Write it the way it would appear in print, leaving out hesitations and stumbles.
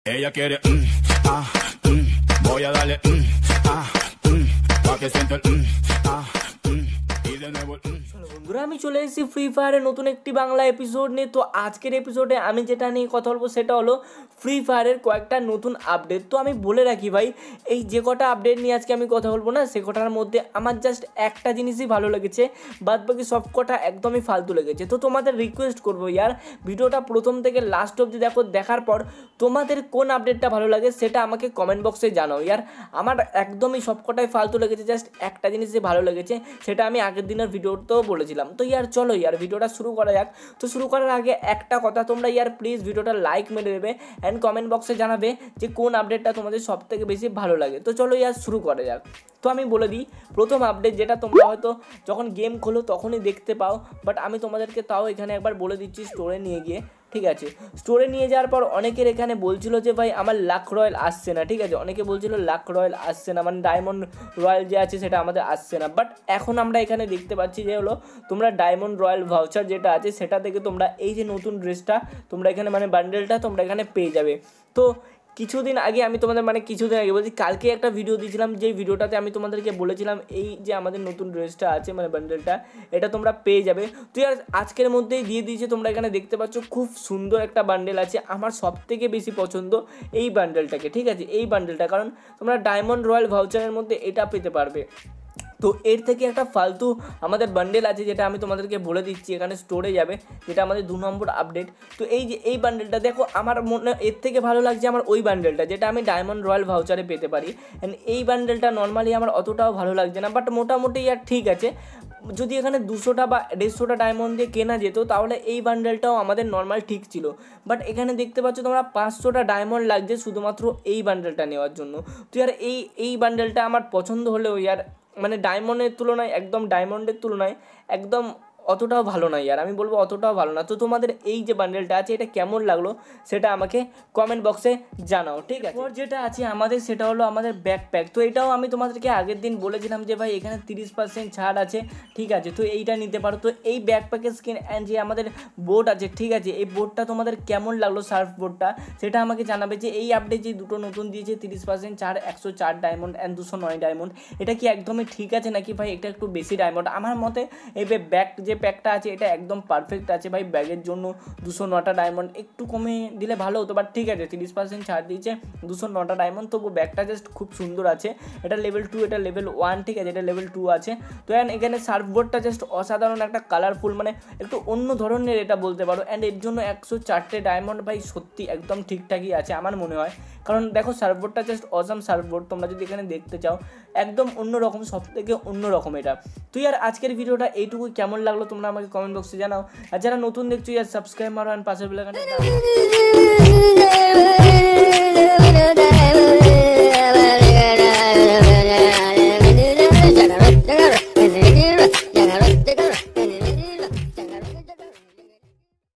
Ella quiere, voy a darle, pa' que sienta el, y de nuevo el, বন্ধুরা আমি চলে এসেছি free ফায়ারের নতুন একটি বাংলা এপিসোড নিয়ে। তো আজকের এপিসোডে আমি যেটা নিয়ে কথা বলবো সেটা হলো ফ্রি ফায়ারের কয়েকটা নতুন আপডেট। তো আমি বলে রাখি ভাই, এই যে কটা আপডেট নিয়ে আজকে আমি কথা বলবো না, সে কটার মধ্যে আমার জাস্ট একটা জিনিসই ভালো লেগেছে, বাদ বাকি সব কটা একদমই ফালতু লেগেছে। তো তোমাদের রিকোয়েস্ট করবো ইয়ার, ভিডিওটা প্রথম থেকে লাস্ট অবধি দেখো, দেখার পর তোমাদের কোন আপডেটটা ভালো লাগে সেটা আমাকে কমেন্ট বক্সে জানাও। ইয়ার আমার একদমই সব কটাই ফালতু লেগেছে, জাস্ট একটা জিনিসই ভালো লেগেছে, সেটা আমি আগের দিনের ভিডিওতেও বলেছিলাম। তো ইয়ার চলো ইয়ার ভিডিওটা শুরু করা যাক। তো শুরু করার আগে একটা কথা, তোমরা ইয়ার প্লিজ ভিডিওটা লাইক মেরে দেবে অ্যান্ড কমেন্ট বক্সে জানাবে যে কোন আপডেটটা তোমাদের সব থেকে বেশি ভালো লাগে। তো চলো ইয়ার শুরু করা যাক। তো আমি বলে দিই, প্রথম আপডেট যেটা তোমরা হয়তো যখন গেম খোলো তখনই দেখতে পাও, বাট আমি তোমাদেরকে তাও এখানে একবার বলে দিচ্ছি স্টোরে নিয়ে গিয়ে। ঠিক আছে, স্টোরে নিয়ে যাওয়ার পর অনেকের এখানে বলছিল যে ভাই আমার লাখ রয়্যাল আসছে না। ঠিক আছে, অনেকে বলছিল লাখ রয়্যাল আসছে না, মানে ডায়মন্ড রয়্যাল যে আছে সেটা আমাদের আসছে না। বাট এখন আমরা এখানে দেখতে পাচ্ছি যে হলো তোমরা ডায়মন্ড রয়্যাল ভাউচার যেটা আছে সেটা থেকে তোমরা এই যে নতুন ড্রেসটা তোমরা এখানে মানে বান্ডেলটা তোমরা এখানে পেয়ে যাবে। তো কিছুদিন আগে আমি তোমাদের কিছুদিন আগে বলছি, কালকে একটা ভিডিও দিয়েছিলাম, যেই ভিডিওটাতে আমি তোমাদেরকে বলেছিলাম এই যে আমাদের নতুন ড্রেসটা আছে মানে বান্ডেলটা, এটা তোমরা পেয়ে যাবে। তো আর আজকের মধ্যেই দিয়ে দিয়েছে, তোমরা এখানে দেখতে পাচ্ছ খুব সুন্দর একটা বান্ডেল আছে। আমার সব থেকে বেশি পছন্দ এই বান্ডেলটাকে। ঠিক আছে, এই বান্ডেলটা, কারণ তোমরা ডায়মন্ড রয়্যাল ভাউচারের মধ্যে এটা পেতে পারবে। তো এর থেকে একটা ফালতু আমাদের বান্ডেল আছে যেটা আমি তোমাদেরকে বলে দিচ্ছি, এখানে স্টোরে যাবে, যেটা আমাদের 2 নম্বর আপডেট। তো এই যে এই বান্ডেলটা দেখো, আমার মনে এর থেকে ভালো লাগছে আমার ওই বান্ডেলটা যেটা আমি ডায়মন্ড রয়্যাল ভাউচারে পেতে পারি। অ্যান্ড এই বান্ডেলটা নর্মালি আমার অতটাও ভালো লাগছে না, বাট মোটামুটি আর ঠিক আছে। যদি এখানে 200টা বা 150টা ডায়মন্ড দিয়ে কেনা যেত তাহলে এই বান্ডেলটাও আমাদের নর্মাল ঠিক ছিল। বাট এখানে দেখতে পাচ্ছ তোমরা 500টা ডায়মন্ড লাগছে শুধুমাত্র এই বান্ডেলটা নেওয়ার জন্য। তো ইয়ার এই বান্ডেলটা আমার পছন্দ হলেও ইয়ার মানে ডায়মন্ডের তুলনায় একদম অতটাও ভালো না ইয়ার, আমি বলবো অতটাও ভালো না। তো তোমাদের এই যে বান্ডেলটা আছে এটা কেমন লাগলো সেটা আমাকে কমেন্ট বক্সে জানাও। ঠিক আছে, এরপর যেটা আছে আমাদের সেটা হলো আমাদের ব্যাকপ্যাক। তো এটাও আমি তোমাদেরকে আগের দিন বলেছিলাম যে ভাই এখানে 30% ছাড় আছে। ঠিক আছে, তো এইটা নিতে পারো। তো এই ব্যাকপ্যাকের স্কিন অ্যান্ড যে আমাদের বোর্ড আছে, ঠিক আছে, এই বোর্ডটা তোমাদের কেমন লাগলো, সার্ফ বোর্ডটা, সেটা আমাকে জানাবে। যে এই আপডেট যে দুটো নতুন দিয়েছে 30% ছাড়, 104 ডায়মন্ড অ্যান্ড 209 ডায়মন্ড, এটা কি একদমই ঠিক আছে নাকি ভাই এটা একটু বেশি ডায়মন্ড? আমার মতে এই ব্যাক যে প্যাকটা আছে এটা একদম পারফেক্ট আছে ভাই। ব্যাগের জন্য 209টা ডায়মন্ড একটু কমে দিলে ভালো হতো, বাট ঠিক আছে 30% ছাড় দিয়েছে, 209টা ডায়মন্ড, তবু ব্যাগটা জাস্ট খুব সুন্দর আছে। এটা লেভেল 2, এটা লেভেল 1, ঠিক আছে, এটা লেভেল 2 আছে। তো এখানে সার্ফবোর্ডটা জাস্ট অসাধারণ একটা কালারফুল, মানে একটু অন্য ধরনের এটা বলতে পারো। অ্যান্ড এর জন্য 104টে ডায়মন্ড ভাই সত্যি একদম ঠিকঠাকই আছে আমার মনে হয়, কারণ দেখো সার্ফবোর্ডটা জাস্ট অসাম সার্ফবোর্ড। তোমরা যদি এখানে দেখতে চাও একদম অন্যরকম, সব থেকে অন্যরকম এটা। তো আর আজকের ভিডিওটা এইটুকু, কেমন লাগলো তোমরা আমাকে কমেন্ট বক্সে জানাও। আর যারা নতুন দেখছো ইয়ার সাবস্ক্রাইব মারো অ্যান্ড পাশের বেল আইকনটা